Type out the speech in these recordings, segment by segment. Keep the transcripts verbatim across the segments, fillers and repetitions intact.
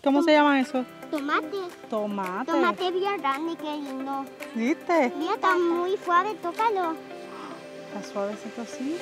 ¿Cómo se llama eso? Tomate. Tomate. Tomate bien grande, qué lindo. ¿Viste? Mira, está muy suave, tócalo. Está suavecito así.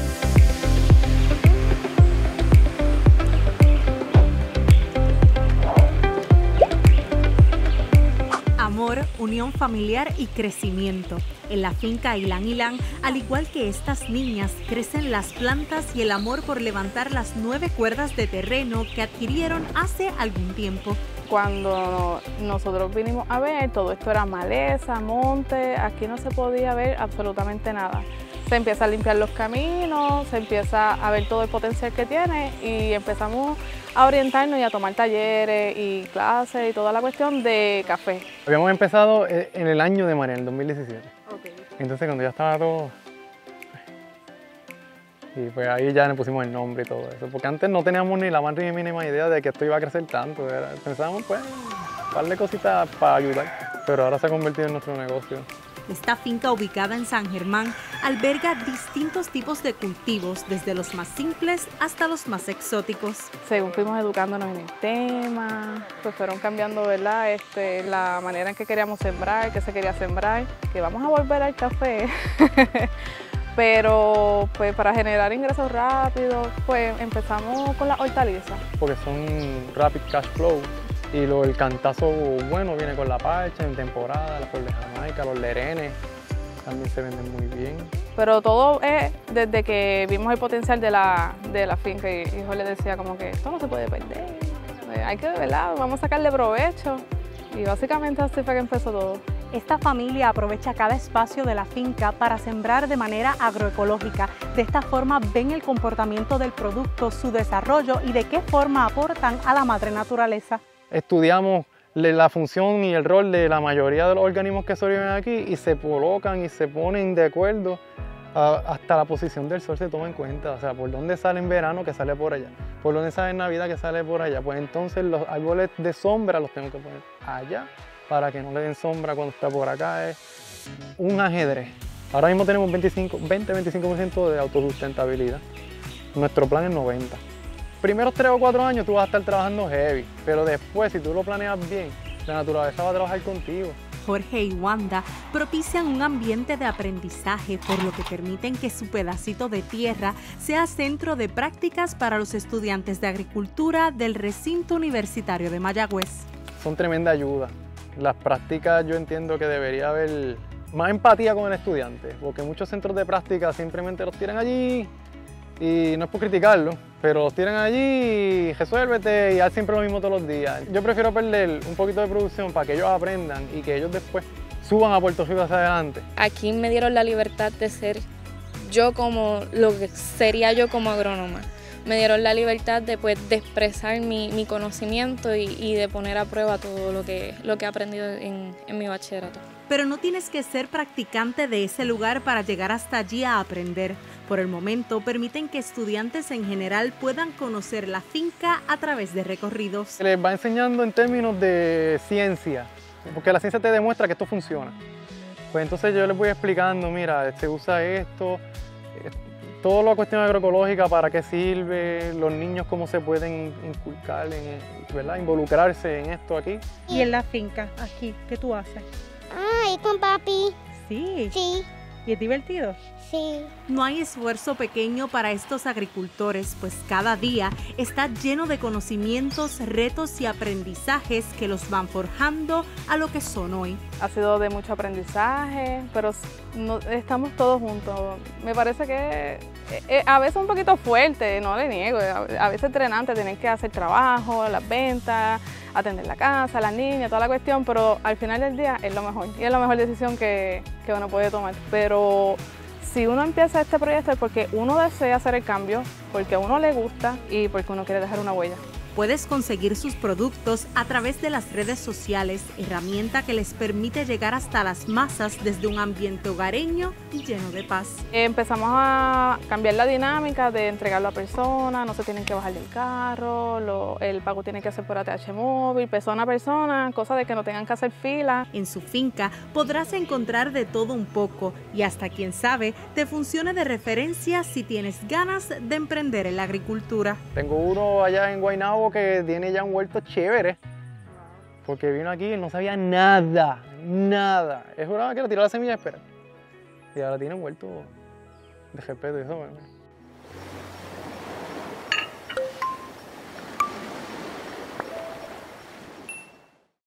Amor, unión familiar y crecimiento. En la finca Ilan Ilan, al igual que estas niñas, crecen las plantas y el amor por levantar las nueve cuerdas de terreno que adquirieron hace algún tiempo. Cuando nosotros vinimos a ver, todo esto era maleza, monte, aquí no se podía ver absolutamente nada. Se empieza a limpiar los caminos, se empieza a ver todo el potencial que tiene y empezamos a orientarnos y a tomar talleres y clases y toda la cuestión de café. Habíamos empezado en el año de María, en el dos mil diecisiete. Okay. Entonces cuando ya estaba todo... Y pues ahí ya le pusimos el nombre y todo eso, porque antes no teníamos ni la más mínima idea de que esto iba a crecer tanto. Era, pensábamos pues un par de cositas para ayudar, pero ahora se ha convertido en nuestro negocio. Esta finca ubicada en San Germán alberga distintos tipos de cultivos, desde los más simples hasta los más exóticos. Según fuimos educándonos en el tema, pues fueron cambiando, ¿verdad? Este, la manera en que queríamos sembrar, que se quería sembrar, que vamos a volver al café. Pero pues para generar ingresos rápidos, pues empezamos con las hortalizas. Porque son rapid cash flow. Y lo, el cantazo bueno viene con la parcha en temporada, la flor de Jamaica, los lerenes también se venden muy bien. Pero todo es desde que vimos el potencial de la, de la finca y hijo le decía como que esto no se puede perder, hay que, ¿verdad? Vamos a sacarle provecho y básicamente así fue que empezó todo. Esta familia aprovecha cada espacio de la finca para sembrar de manera agroecológica. De esta forma ven el comportamiento del producto, su desarrollo y de qué forma aportan a la madre naturaleza. Estudiamos la función y el rol de la mayoría de los organismos que sobreviven aquí y se colocan y se ponen de acuerdo a, hasta la posición del sol se toma en cuenta, o sea, por dónde sale en verano que sale por allá, por dónde sale en Navidad que sale por allá, pues entonces los árboles de sombra los tengo que poner allá para que no le den sombra cuando está por acá. Es un ajedrez. Ahora mismo tenemos veinticinco, veinte a veinticinco por ciento de autosustentabilidad, nuestro plan es noventa por ciento. Primeros tres o cuatro años tú vas a estar trabajando heavy, pero después, si tú lo planeas bien, la naturaleza va a trabajar contigo. Jorge y Wanda propician un ambiente de aprendizaje, por lo que permiten que su pedacito de tierra sea centro de prácticas para los estudiantes de agricultura del recinto universitario de Mayagüez. Son tremenda ayuda. Las prácticas yo entiendo que debería haber más empatía con el estudiante, porque muchos centros de práctica simplemente los tiran allí. Y no es por criticarlo, pero los tiran allí y resuélvete y haz siempre lo mismo todos los días. Yo prefiero perder un poquito de producción para que ellos aprendan y que ellos después suban a Puerto Rico hacia adelante. Aquí me dieron la libertad de ser yo como lo que sería yo como agrónoma. Me dieron la libertad de, pues, de expresar mi, mi conocimiento y, y de poner a prueba todo lo que, lo que he aprendido en, en mi bachillerato. Pero no tienes que ser practicante de ese lugar para llegar hasta allí a aprender. Por el momento, permiten que estudiantes en general puedan conocer la finca a través de recorridos. Se les va enseñando en términos de ciencia, porque la ciencia te demuestra que esto funciona. Pues entonces yo les voy explicando, mira, se usa esto, toda la cuestión agroecológica, para qué sirve, los niños cómo se pueden inculcar, en, ¿verdad? Involucrarse en esto aquí. ¿Y en la finca, aquí, qué tú haces? Ah, ¿y con papi? Sí. Sí. ¿Y es divertido? Sí. No hay esfuerzo pequeño para estos agricultores, pues cada día está lleno de conocimientos, retos y aprendizajes que los van forjando a lo que son hoy. Ha sido de mucho aprendizaje, pero no, estamos todos juntos. Me parece que eh, a veces un poquito fuerte, no le niego, a veces entrenante, tienen que hacer trabajo, las ventas, atender la casa, las niñas, toda la cuestión, pero al final del día es lo mejor y es la mejor decisión que, que uno puede tomar. Pero si uno empieza este proyecto es porque uno desea hacer el cambio, porque a uno le gusta y porque uno quiere dejar una huella. Puedes conseguir sus productos a través de las redes sociales, herramienta que les permite llegar hasta las masas desde un ambiente hogareño y lleno de paz. Empezamos a cambiar la dinámica de entregarlo a personas, no se tienen que bajar del carro, lo, el pago tiene que ser por A T H móvil, persona a persona, cosa de que no tengan que hacer fila. En su finca podrás encontrar de todo un poco y hasta quién sabe te funcione de referencia si tienes ganas de emprender en la agricultura. Tengo uno allá en Guaynabo tipo que tiene ya un huerto chévere, porque vino aquí y no sabía nada, nada. Él juraba que era tirar la semilla y esperar. Y ahora tiene un huerto de respeto y eso, bueno.